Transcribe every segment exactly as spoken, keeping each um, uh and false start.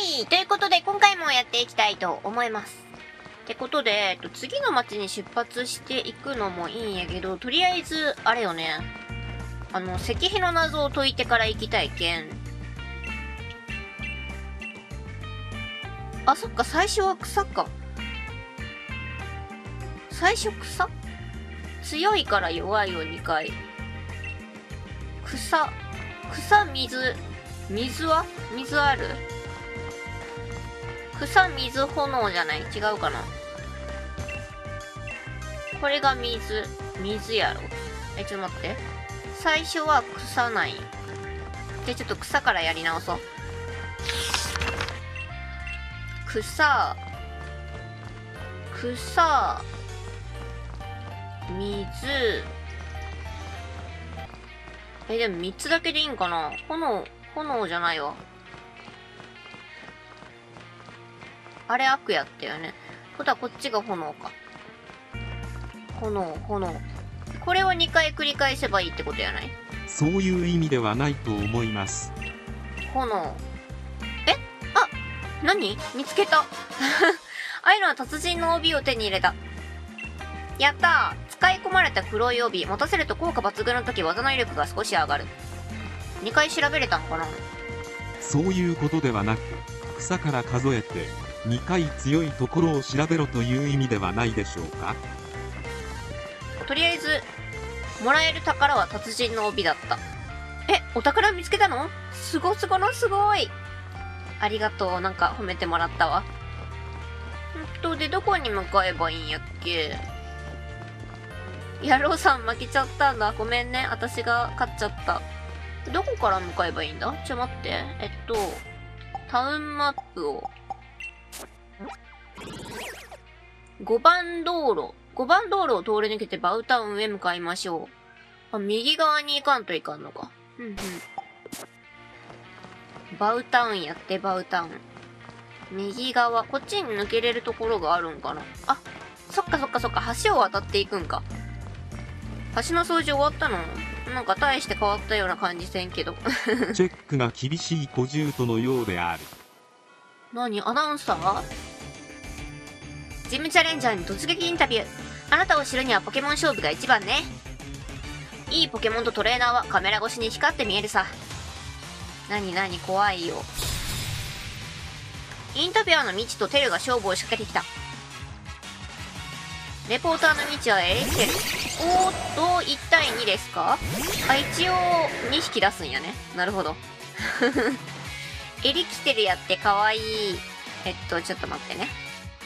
いということで、今回もやっていきたいと思います。ってことで、えっと、次の街に出発していくのもいいんやけど、とりあえず、あれよね。あの、石碑の謎を解いてから行きたいけん。あ、そっか、最初は草か。最初草？強いから弱いをにかい。草、草、水。水は？水ある？草、水、炎じゃない？違うかな？これが水。水やろ。え、ちょっと待って。最初は草ない。じゃ、ちょっと草からやり直そう。草、草、水。え、でもみっつだけでいいんかな？炎、炎じゃないわ。あれ悪やったよね。ことはこっちが炎か。炎、炎。これをにかい繰り返せばいいってことやない？ そういう意味ではないと思います。 炎。え？あ、何？見つけた。あいのは達人の帯を手に入れた。やったー。使い込まれた黒い帯。持たせると効果抜群の時、技の威力が少し上がる。にかい調べれたんかな？ そういうことではなく、草から数えてにかい強いところを調べろという意味ではないでしょうか。 とりあえず、もらえる宝は達人の帯だった。え、お宝見つけたの？すごすごのすごい。ありがとう。なんか褒めてもらったわ。んと、で、どこに向かえばいいんやっけ？野郎さん負けちゃったんだ。ごめんね。私が勝っちゃった。どこから向かえばいいんだ？ちょ、待って。えっと、タウンマップを。ごばん道路。ごばん道路を通り抜けてバウタウンへ向かいましょう。あ、右側に行かんといかんのか。うんうん。バウタウンやって、バウタウン。右側。こっちに抜けれるところがあるんかな。あ、そっかそっかそっか。橋を渡っていくんか。橋の掃除終わったの？なんか大して変わったような感じせんけど。 チェックが厳しい小獣のようである。 何？アナウンサー？ジムチャレンジャーに突撃インタビュー。あなたを知るにはポケモン勝負が一番ね。いいポケモンとトレーナーはカメラ越しに光って見えるさ。なになに怖いよ。インタビュアーのミチとテルが勝負を仕掛けてきた。レポーターのミチはエレキテル。おーっと、いちたいにですか？あ、一応にひき出すんやね。なるほど。エリキテルやってかわいい。えっと、ちょっと待ってね。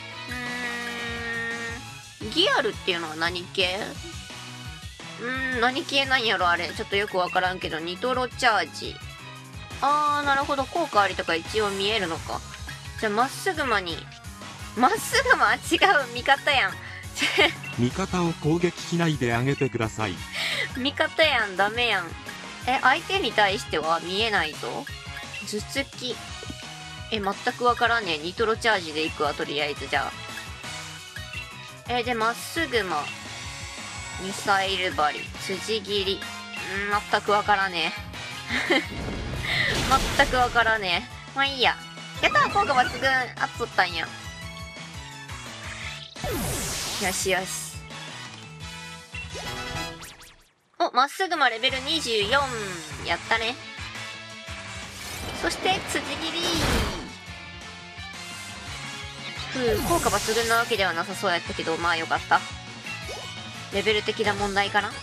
うーん、ギアルっていうのは何系？うーん、何系なんやろあれ。ちょっとよくわからんけど、ニトロチャージ。あー、なるほど。効果ありとか一応見えるのか。じゃあ、まっすぐ間に。まっすぐ間？違う、味方やん。 味方を攻撃しないであげてください。 味方やん、ダメやん。え、相手に対しては見えないぞ。頭突き。え、全くわからんねえ。ニトロチャージでいくわ、とりあえず、じゃあ。え、で、まっすぐ間。ミサイル針。辻切り。んー、全くわからねえ。全くわからねえ。まあいいや。やったー、効果抜群。あっとったんや。よしよし。お、まっすぐまレベルにじゅうよん。やったね。そして、辻切り。ふう、効果抜群なわけではなさそうやったけど、まあよかった。レベル的な問題かな。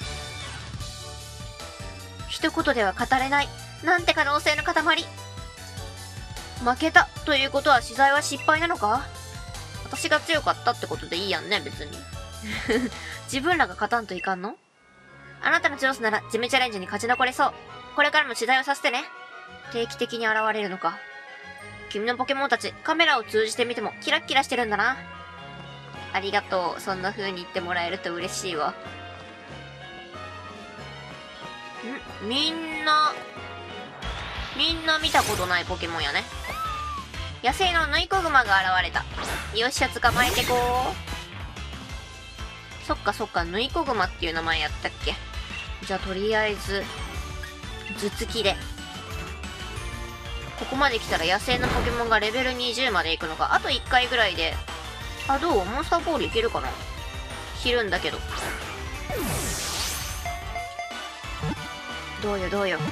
一言では語れない。なんて可能性の塊。負けたということは取材は失敗なのか？私が強かったってことでいいやんね、別に。自分らが勝たんといかんの？あなたのチョイスならジムチャレンジに勝ち残れそう。これからも取材をさせてね。定期的に現れるのか。君のポケモンたち、カメラを通じてみてもキラッキラしてるんだな。ありがとう。そんな風に言ってもらえると嬉しいわ。ん？みんな、みんな見たことないポケモンやね。野生のヌイコグマが現れた。よっしゃ、捕まえてこー。そっかそっか、ヌイコグマっていう名前やったっけ。じゃあとりあえず、頭突きで。 ここまで来たら野生のポケモンがレベルにじゅうまで行くのか。あといっかいぐらいで。あ、どう？モンスターボールいけるかな？ひるんだけど。どうよどうよ。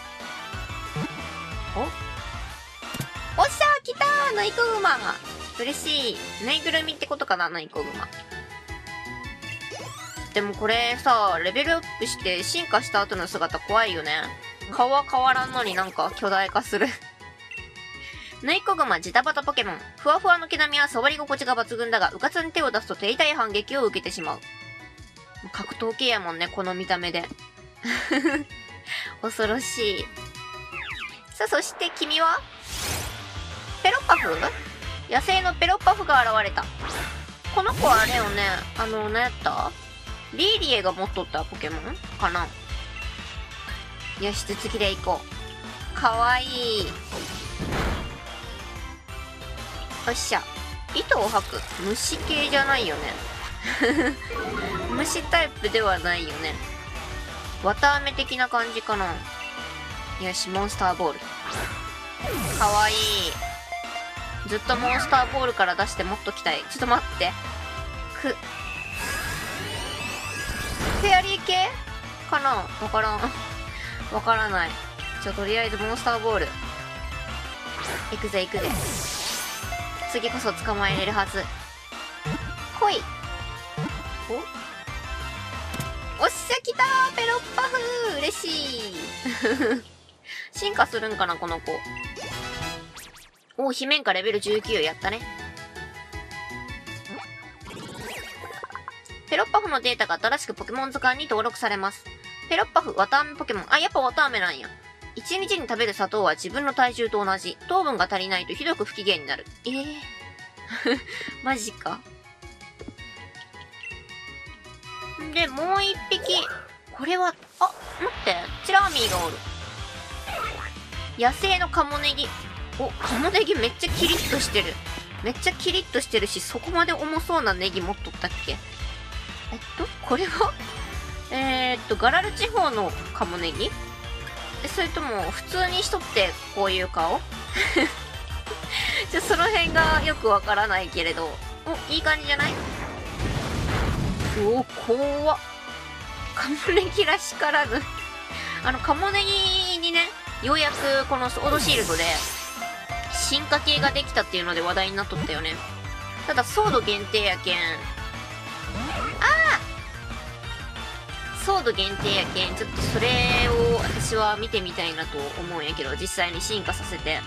お？おっしゃー、来たー、ナイコグマ。嬉しい。ぬいぐるみってことかな、ナイコグマ。でもこれさ、レベルアップして進化した後の姿怖いよね。顔は変わらんのになんか巨大化する。ヌイコグマジタバタポケモン。ふわふわの毛並みは触り心地が抜群だが、うかつに手を出すと手痛い反撃を受けてしまう。格闘系やもんね、この見た目で。恐ろしい。さあ、そして君はペロッパフ？野生のペロッパフが現れた。この子はあれよね、あの、何やった？リーリエが持っとったポケモンかな。よし、続きでいこう。かわいい。よっしゃ。糸を吐く。虫系じゃないよね。虫タイプではないよね。綿あめ的な感じかな。よし、モンスターボール。かわいい。ずっとモンスターボールから出してもっときたい。ちょっと待って。く。フェアリー系かな？わからん。わからない。じゃあとりあえずモンスターボール。いくぜいくぜ。次こそ捕まえれるはず。来い。おおっしゃ、来たー、ペロッパフー。嬉しい。進化するんかな、この子。おお、ヒメンカレベルじゅうきゅうやったね。ペロッパフのデータが新しくポケモン図鑑に登録されます。ペロッパフ、綿あめポケモン。あ、やっぱ綿あめなんや。一日に食べる砂糖は自分の体重と同じ。糖分が足りないとひどく不機嫌になる。ええー。マジか。で、もう一匹。これは、あ、待って。チラーミーがおる。野生のカモネギ。お、カモネギめっちゃキリッとしてる。めっちゃキリッとしてるし、そこまで重そうなネギ持っとったっけ？えっと、これはえー、っと、ガラル地方のカモネギ？それとも、普通にしとってこういう顔？ちょ、その辺がよくわからないけれど。お、いい感じじゃない？お、怖っ。カモネギらしからぬ。あの、カモネギにね、ようやくこのソードシールドで、進化系ができたっていうので話題になっとったよね。ただ、ソード限定やけん。ああ！ソード限定やけん、ちょっとそれを私は見てみたいなと思うんやけど、実際に進化させて。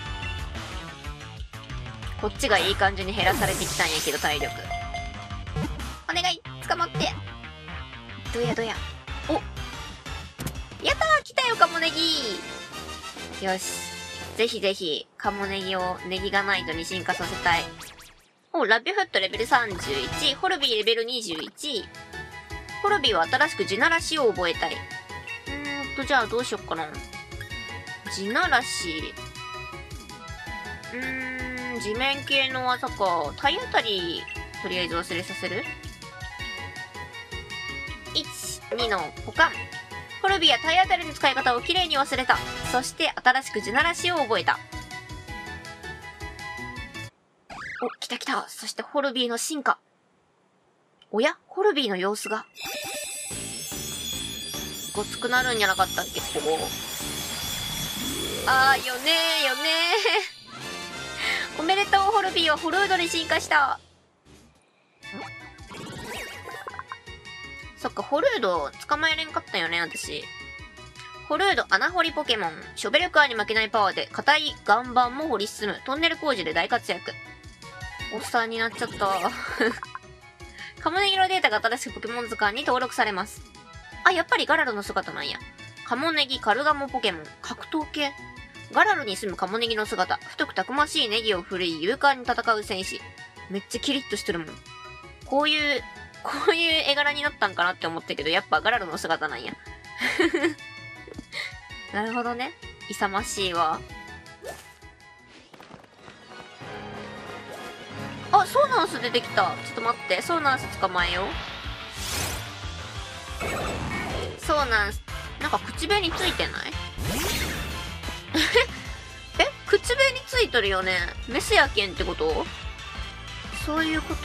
こっちがいい感じに減らされてきたんやけど、体力。お願い！捕まって！どやどや。お！やったー！来たよ、カモネギ！よし。ぜひぜひ、カモネギをネギがナイトに進化させたい。お、ラビュフットレベルさんじゅういち、ホルビーレベルにじゅういち。ホルビーは新しく地ならしを覚えたい。うーんと、じゃあどうしよっかな。地ならし。うーん、地面系の技か。体当たり、とりあえず忘れさせる？ いち、に の保管。ホルビーは体当たりの使い方をきれいに忘れた。そして新しく地ならしを覚えた。お、来た来た。そしてホルビーの進化。おや？ホルビーの様子が。ごつくなるんじゃなかったっけ、ここ。あーよねーよねー。おめでとう、ホルビーはホルードに進化した。そっか、ホルード捕まえれんかったよね、私。ホルード穴掘りポケモン。ショベルカーに負けないパワーで、硬い岩盤も掘り進む。トンネル工事で大活躍。おっさんになっちゃった。カモネギのデータが新しくポケモン図鑑に登録されます。あ、やっぱりガラルの姿なんや。カモネギカルガモポケモン。格闘系。ガラルに住むカモネギの姿。太くたくましいネギを振るい、勇敢に戦う戦士。めっちゃキリッとしてるもん。こういう、こういう絵柄になったんかなって思ったけど、やっぱガラルの姿なんや。なるほどね。勇ましいわ。あ、ソーナンス出てきた。ちょっと待って。ソーナンス捕まえよう。ソーナンス。なんか口紅ついてない？え？口いとるよね。メスやけんってこと？そういうこと？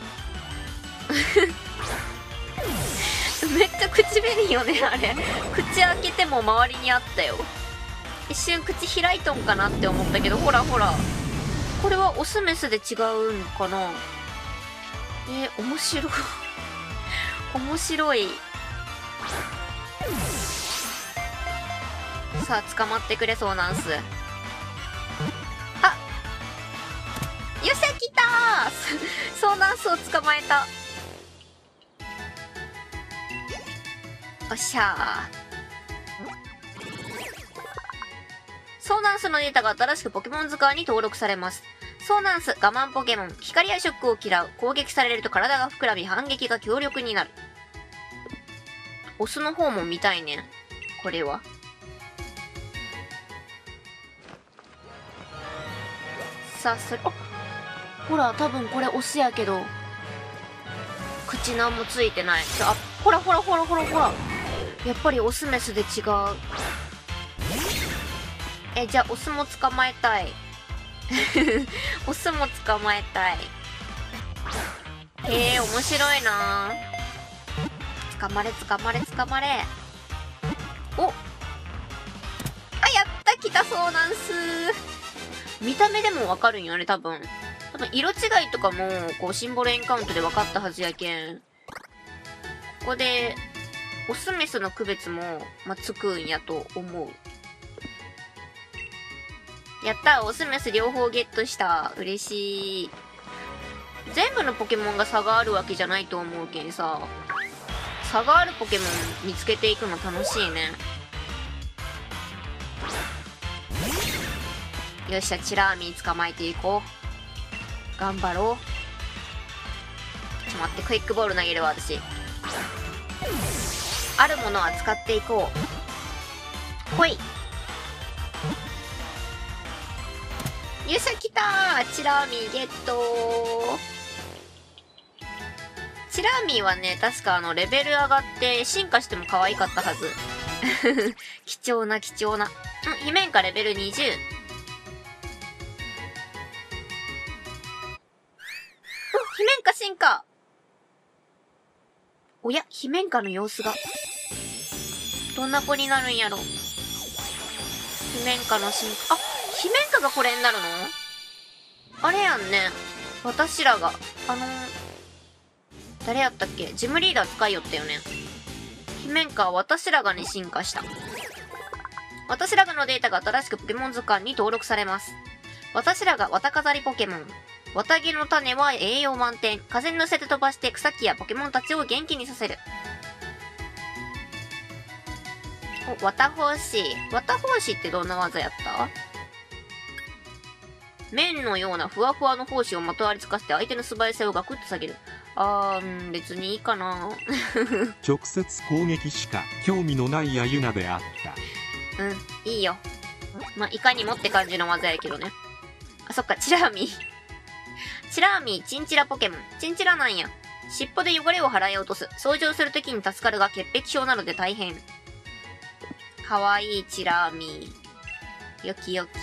めっちゃ口紅よね、あれ。口開けても周りにあったよ。一瞬口開いとんかなって思ったけど、ほらほら。これはオスメスで違うんかな？えー、面白い。面白い。さあ、捕まってくれそうなんす。あ、よっしゃ、来たーそうなんすを捕まえた。おっしゃー。ソーナンスのデータが新しくポケモン図鑑に登録されます。ソーナンス、我慢ポケモン、光やショックを嫌う。攻撃されると体が膨らみ反撃が強力になる。オスの方も見たいね。これは。さあ、それ、あ、ほら、多分これオスやけど、口なんもついてない。あ、ほらほらほらほらほら。やっぱりオスメスで違う。え、じゃあオスも捕まえたい。オスも捕まえたい。へえ、面白いな。捕まれ捕まれ捕まれ。お、あ、やった、来たそうなんす。見た目でもわかるんよね、多分。多分色違いとかもこうシンボルエンカウントで分かったはずやけん、ここでオスメスの区別も、まあ、つくんやと思う。やった、オスメス両方ゲットした。嬉しい。全部のポケモンが差があるわけじゃないと思うけんさ、差があるポケモン見つけていくの楽しいね。よっしゃ、チラーミー捕まえていこう。頑張ろう。ちょっと待って、クイックボール投げるわ、私。あるものは使っていこう。ほい。よっしゃ、来たー。チラーミーゲットー。チラーミーはね、確かあの、レベル上がって進化しても可愛かったはず。貴重な貴重な。ん、ヒメンカレベルにじゅう。お、ヒメンカ進化。おや、ヒメンカの様子が。どんな子になるんやろ。ヒメンカの進化。あ、ヒメンカがこれになるの？あれやんね。私らが、あのー、誰やったっけ？ジムリーダー使いよったよね。ヒメンカは私らがに進化した。私らがのデータが新しくポケモン図鑑に登録されます。私らが綿飾りポケモン。綿毛の種は栄養満点。風に乗せて飛ばして草木やポケモンたちを元気にさせる。お、綿胞子。綿胞子ってどんな技やった？麺のようなふわふわの胞子をまとわりつかせて相手の素早さをガクッと下げる。あー、うん、別にいいかな。 直接攻撃しか興味のないアユナであった。 うん、いいよ。まあ、いかにもって感じの技やけどね。あ、そっか、チラーミー。チラーミー、チンチラポケモン。チンチラなんや。尻尾で汚れを払い落とす。掃除をするときに助かるが潔癖症なので大変。かわいいチラーミー。よきよき。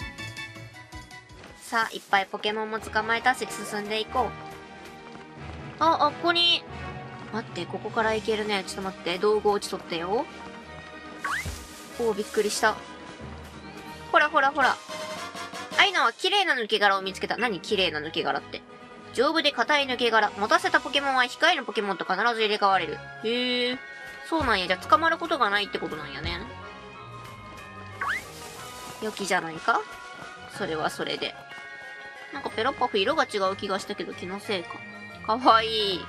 さあ、いっぱいポケモンも捕まえたし進んでいこう。あ、あ、ここに。待って、ここから行けるね。ちょっと待って、道具落ちとったよ。おー、びっくりした。ほらほらほら。あいのは綺麗な抜け殻を見つけた。何綺麗な抜け殻って。丈夫で硬い抜け殻。持たせたポケモンは控えのポケモンと必ず入れ替われる。へえ。そうなんや。じゃあ捕まることがないってことなんやね。良きじゃないか？それはそれで。なんかペロッパフ色が違う気がしたけど気のせいか。かわいい。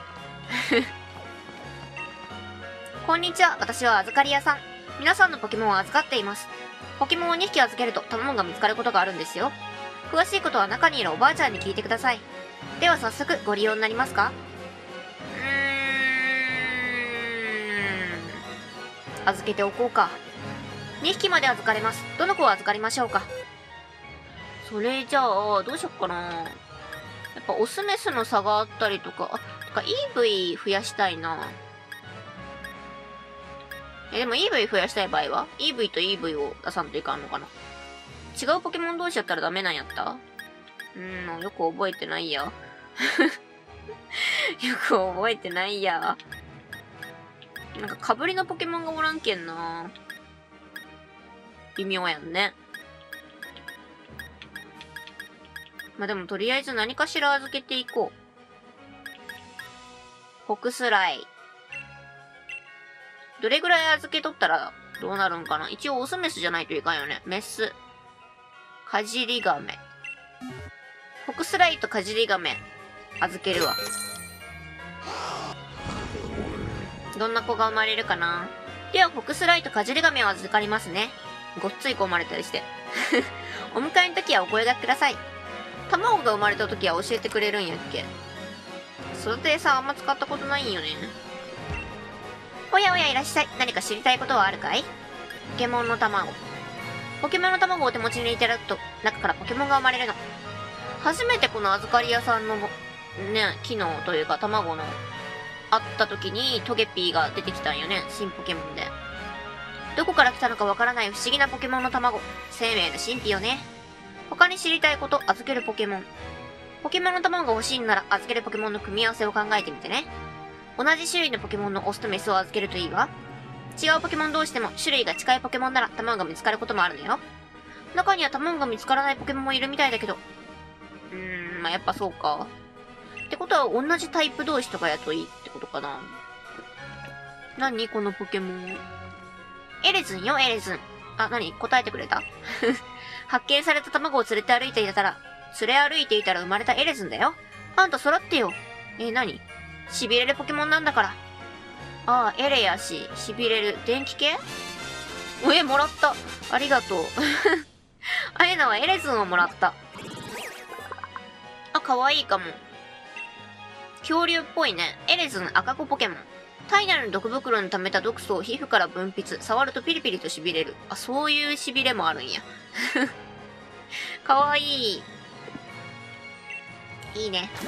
こんにちは。私は預かり屋さん。皆さんのポケモンを預かっています。ポケモンをにひき預けると頼むが見つかることがあるんですよ。詳しいことは中にいるおばあちゃんに聞いてください。では早速ご利用になりますか？うーん。預けておこうか。にひきまで預かれます。どの子を預かりましょうか？それじゃあ、どうしよっかな。やっぱオスメスの差があったりとか、あ、とか イーブイ 増やしたいな。え、でも イーブイ 増やしたい場合は イーブイ と イーブイ を出さんといかんのかな。 違うポケモン同士やったらダメなんやった？うーん、よく覚えてないや。よく覚えてないや。なんか被りのポケモンがおらんけんな。微妙やんね。まあ、でもとりあえず何かしら預けていこう。ホクスライ。どれぐらい預けとったらどうなるんかな。一応オスメスじゃないといかんよね。メス。カジリガメ。ホクスライとカジリガメ預けるわ。どんな子が生まれるかな。ではホクスライとカジリガメを預かりますね。ごっつい子生まれたりして。お迎えの時はお声がけください。卵が生まれた時は教えてくれるんやっけ。育て餌あんま使ったことないんよね。おやおやいらっしゃい。何か知りたいことはあるかい？ポケモンの卵。ポケモンの卵をお手持ちにいただくと、中からポケモンが生まれるの。初めてこの預かり屋さんの、ね、機能というか卵の、あった時にトゲピーが出てきたんよね。新ポケモンで。どこから来たのかわからない不思議なポケモンの卵。生命の神秘よね。他に知りたいこと、預けるポケモン。ポケモンの卵が欲しいなら預けるポケモンの組み合わせを考えてみてね。同じ種類のポケモンのオスとメスを預けるといいわ。違うポケモン同士でも種類が近いポケモンなら卵が見つかることもあるのよ。中には卵が見つからないポケモンもいるみたいだけど。うーん、まあ、やっぱそうか。ってことは同じタイプ同士とかやといいってことかな。何このポケモン。エレズンよ、エレズン。あ、何答えてくれた発見された卵を連れて歩いていたら、連れ歩いていたら生まれたエレズンだよ。あんた揃ってよ。え、何？痺れるポケモンなんだから。ああ、エレやし、痺れる。電気系？え、もらった。ありがとう。あえなはエレズンをもらった。あ、かわいいかも。恐竜っぽいね。エレズン赤子ポケモン。体内の毒袋に溜めた毒素を皮膚から分泌。触るとピリピリと痺れる。あ、そういう痺れもあるんや。かわいい。いいね。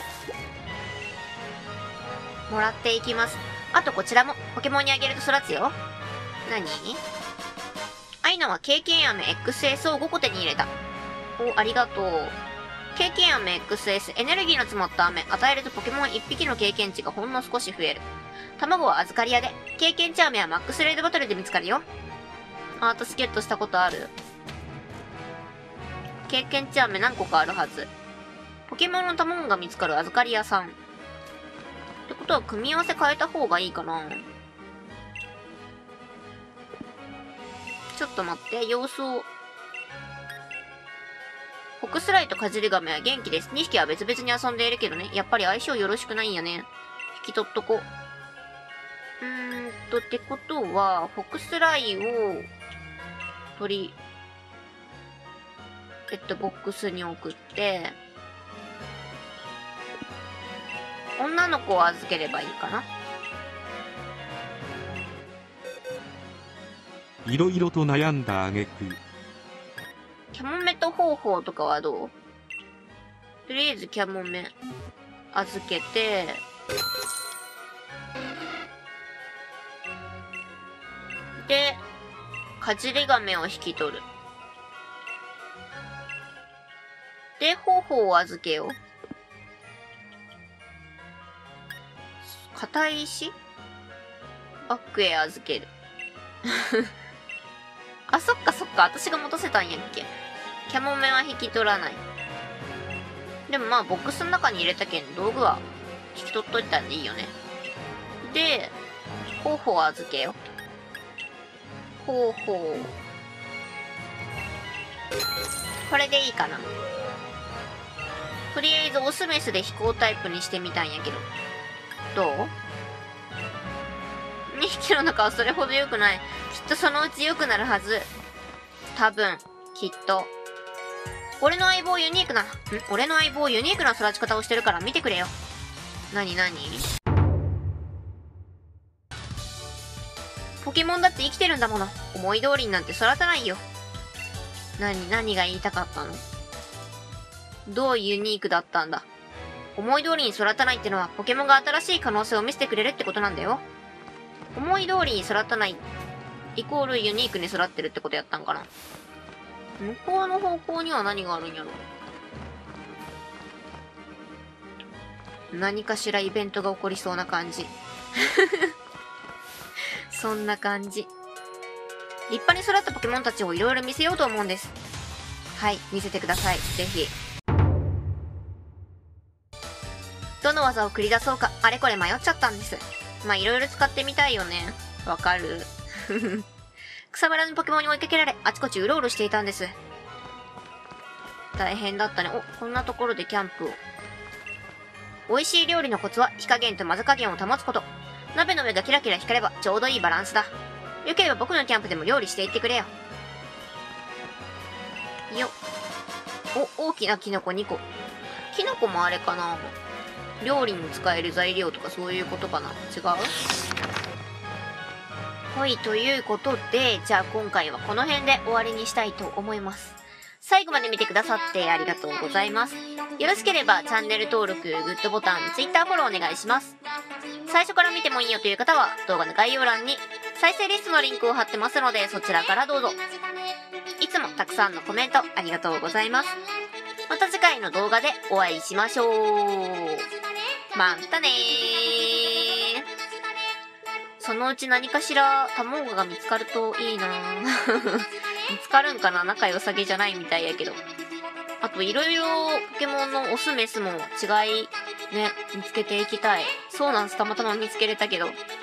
もらっていきます。あとこちらもポケモンにあげると育つよ。何？アイナは経験飴 エックスエス をごこ手に入れた。お、ありがとう。経験飴 エックスエス、エネルギーの詰まった飴。与えるとポケモンいっぴきの経験値がほんの少し増える。卵は預かり屋で、経験値飴はマックスレイドバトルで見つかるよ。アートスケットしたことある？経験値飴何個かあるはず。ポケモンの卵が見つかる預かり屋さん。ってことは組み合わせ変えた方がいいかな。ちょっと待って、様子を。ホクスライとカジリガメは元気です。にひきは別々に遊んでいるけどね。やっぱり相性よろしくないんやね。引き取っとこう。うーんと、ってことは、ホクスライを、取り、えっと、ボックスに送って、女の子を預ければいいかな。 いろいろと悩んだ挙句、 キャモメとホウホウとかはどう？とりあえずキャモメ預けて、で、カジリガメを引き取る。で、ホウホウを預けよう。硬い石？バッグへ預ける。あ、そっかそっか。私が持たせたんやっけ。キャモメは引き取らない。でもまあ、ボックスの中に入れたけん、道具は引き取っといたんでいいよね。で、ホウホウ預けよ。ほうほう。これでいいかな。とりあえずオスメスで飛行タイプにしてみたんやけど。どう？ に 匹の中はそれほど良くない。きっとそのうち良くなるはず。多分、きっと。俺の相棒ユニークな、ん俺の相棒ユニークな育ち方をしてるから見てくれよ。なになに？ポケモンだって生きてるんだもの。思い通りになんて育たないよ。なに、何が言いたかったの？どうユニークだったんだ？思い通りに育たないってのはポケモンが新しい可能性を見せてくれるってことなんだよ。思い通りに育たないイコールユニークに育ってるってことやったんかな。 向こうの方向には何があるんやろ。何かしらイベントが起こりそうな感じ。そんな感じ。立派に育ったポケモンたちをいろいろ見せようと思うんです。はい、見せてください。ぜひ。どの技を繰り出そうか、あれこれ迷っちゃったんです。まあ、いろいろ使ってみたいよね。わかる。草むらのポケモンに追いかけられ、あちこちうろうろしていたんです。大変だったね。お、こんなところでキャンプを。美味しい料理のコツは火加減と混ぜ加減を保つこと。鍋の上がキラキラ光ればちょうどいいバランスだ。よければ僕のキャンプでも料理していってくれよ。よ。お、大きなキノコにこ。キノコもあれかな？料理に使える材料とかそういうことかな？違う？はい、ということで、じゃあ今回はこの辺で終わりにしたいと思います。最後まで見てくださってありがとうございます。よろしければチャンネル登録、グッドボタン、Twitter フォローお願いします。最初から見てもいいよという方は動画の概要欄に再生リストのリンクを貼ってますのでそちらからどうぞ。いつもたくさんのコメントありがとうございます。また次回の動画でお会いしましょう。またねー。そのうち何かしら卵が見つかるといいな見つかるんかな？仲良さげじゃないみたいやけど。あといろいろポケモンのオスメスも違いね、見つけていきたい。そうなんす、たまたま見つけれたけど。